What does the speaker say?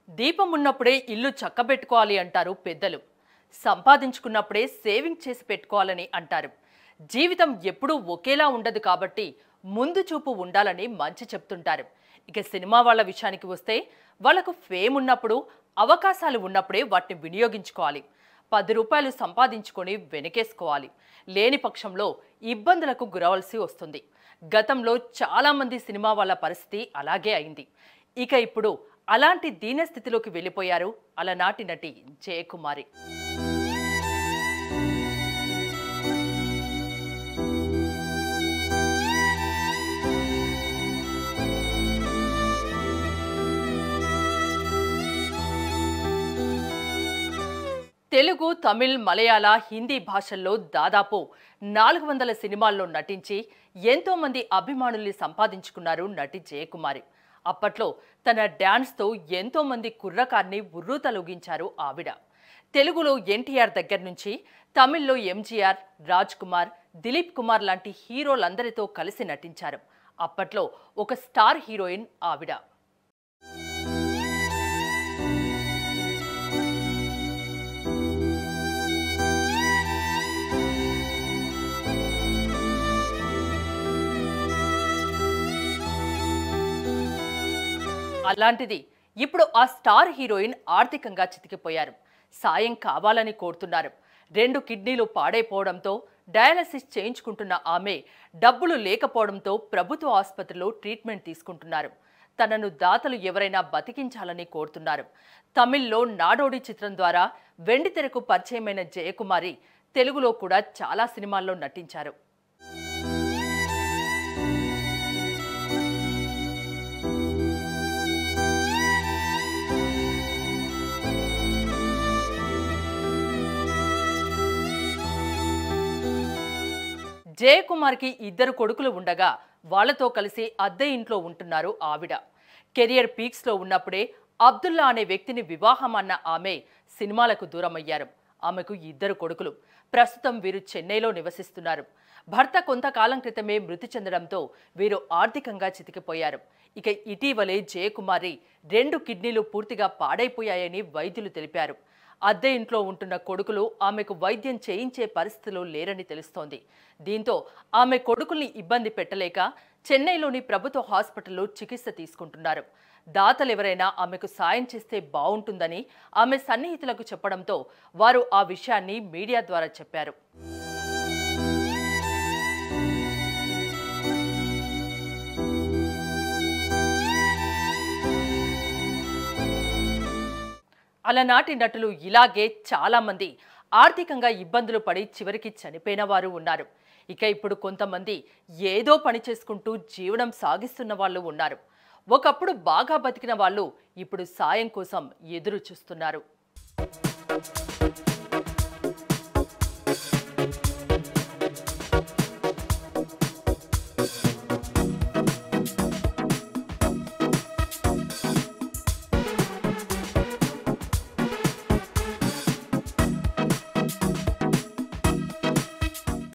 దీపం ఉన్నప్పుడే ఇల్లు చక్కబెట్టుకోవాలి అంటారు పెద్దలు. సంపాదించుకున్నప్పుడే సేవింగ్ చేసి పెట్టుకోవాలని అంటారు. జీవితం ఎప్పుడూ ఒకేలా ఉండదు కాబట్టి ముందు చూపు ఉండాలని మంచి చెప్తుంటారు. ఇక సినిమా వాళ్ళ విషయానికి వస్తే వాళ్ళకు ఫేమ్ ఉన్నప్పుడు, అవకాశాలు ఉన్నప్పుడే వాటిని వినియోగించుకోవాలి. 10 రూపాయలు సంపాదించుకొని వెనకేసుకోవాలి. లేని పక్షంలో ఇబ్బందులకు గురవలసి వస్తుంది. గతంలో చాలామంది సినిమా వాళ్ళ పరిస్థితి అలాగే అయింది. ఇక ఇప్పుడు అలాంటి దీనస్థితిలోకి వెళ్ళిపోయారు అలనాటి నటి జయకుమారి. తెలుగు, తమిళ్, మలయాళ, హిందీ భాషల్లో దాదాపు 400 సినిమాల్లో నటించి ఎంతో మంది అభిమానుల్ని సంపాదించుకున్నారు నటి జయకుమారి. అప్పట్లో తన డ్యాన్స్తో ఎంతో మంది కుర్రకార్ని ఉర్రూతలూగించారు ఆవిడ. తెలుగులో ఎన్టీఆర్ దగ్గర నుంచి తమిళ్లో ఎంజీఆర్, రాజ్ కుమార్, దిలీప్ కుమార్ లాంటి హీరోలందరితో కలిసి నటించారు. అప్పట్లో ఒక స్టార్ హీరోయిన్ ఆవిడ. అలాంటిది ఇప్పుడు ఆ స్టార్ హీరోయిన్ ఆర్థికంగా చితికిపోయారు. సాయం కావాలని కోరుతున్నారు. 2 కిడ్నీలు పాడైపోవడంతో డయాలసిస్ చేయించుకుంటున్న ఆమె డబ్బులు లేకపోవడంతో ప్రభుత్వ ఆసుపత్రిలో ట్రీట్మెంట్ తీసుకుంటున్నారు. తనను దాతలు ఎవరైనా బతికించాలని కోరుతున్నారు. తమిళ్లో నాడోడి చిత్రం ద్వారా వెండితెరకు పరిచయమైన జయకుమారి తెలుగులో కూడా చాలా సినిమాల్లో నటించారు. జయకుమార్కి 2 కొడుకులు ఉండగా వాళ్లతో కలిసి అద్దె ఇంట్లో ఉంటున్నారు ఆవిడ. కెరియర్ పీక్స్లో ఉన్నప్పుడే అబ్దుల్లా అనే వ్యక్తిని వివాహం అన్న ఆమె సినిమాలకు దూరమయ్యారు. ఆమెకు 2 కొడుకులు. ప్రస్తుతం వీరు చెన్నైలో నివసిస్తున్నారు. భర్త కొంతకాలం క్రితమే మృతి చెందడంతో వీరు ఆర్థికంగా చితికిపోయారు. ఇక ఇటీవలే జయకుమారి 2 కిడ్నీలు పూర్తిగా పాడైపోయాయని వైద్యులు తెలిపారు. అద్దె ఇంట్లో ఉంటున్న కొడుకులు ఆమెకు వైద్యం చేయించే పరిస్థితిలో లేరని తెలుస్తోంది. దీంతో ఆమె కొడుకుల్ని ఇబ్బంది పెట్టలేక చెన్నైలోని ప్రభుత్వ హాస్పిటల్లో చికిత్స తీసుకుంటున్నారు. దాతలెవరైనా ఆమెకు సాయం చేస్తే బాగుంటుందని ఆమె సన్నిహితులకు చెప్పడంతో వారు ఆ విషయాన్ని మీడియా ద్వారా చెప్పారు. అలనాటి నటులు ఇలాగే చాలా మంది ఆర్థికంగా ఇబ్బందులు పడి చివరికి చనిపోయిన వారు ఉన్నారు. ఇక ఇప్పుడు కొంతమంది ఏదో పని చేసుకుంటూ జీవనం సాగిస్తున్న వాళ్ళు ఉన్నారు. ఒకప్పుడు బాగా బతికిన వాళ్ళు ఇప్పుడు సాయం కోసం ఎదురు చూస్తున్నారు.